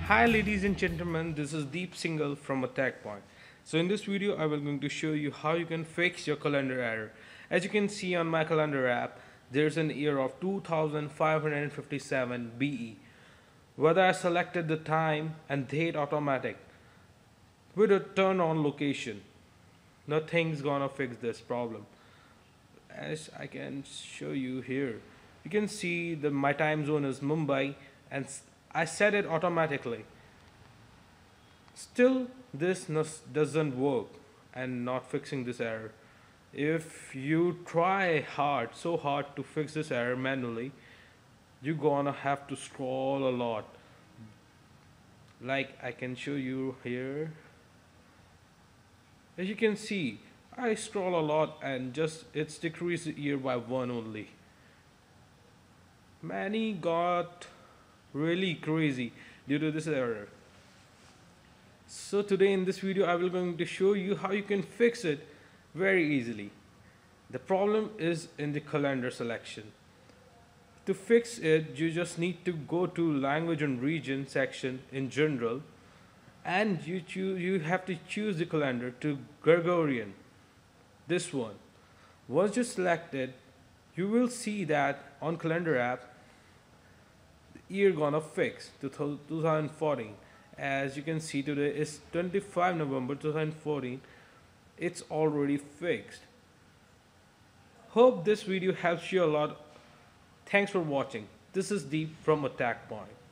Hi ladies and gentlemen, this is Deep Single from Attack Point. So in this video I will going to show you how you can fix your calendar error. As you can see on my calendar app, there's an error of 2557 BE. Whether I selected the time and date automatic with a turn on location, nothing's gonna fix this problem. As I can show you here, you can see that my time zone is Mumbai and I set it automatically. Still, this doesn't work and not fixing this error. If you try so hard to fix this error manually, you're gonna have to scroll a lot. Like I can show you here. As you can see, I scroll a lot and just it's decreased year by one only. Many got really crazy due to this error. So today in this video I will going to show you how you can fix it very easily. The problem is in the calendar selection. To fix it, you just need to go to language and region section in general, and you have to choose the calendar to Gregorian. This one. Once you select it, you will see that on calendar app the year gonna fix to 2014. As you can see, today is 25 November 2014. It's already fixed. Hope this video helps you a lot. Thanks for watching. This is Deep from Attack Point.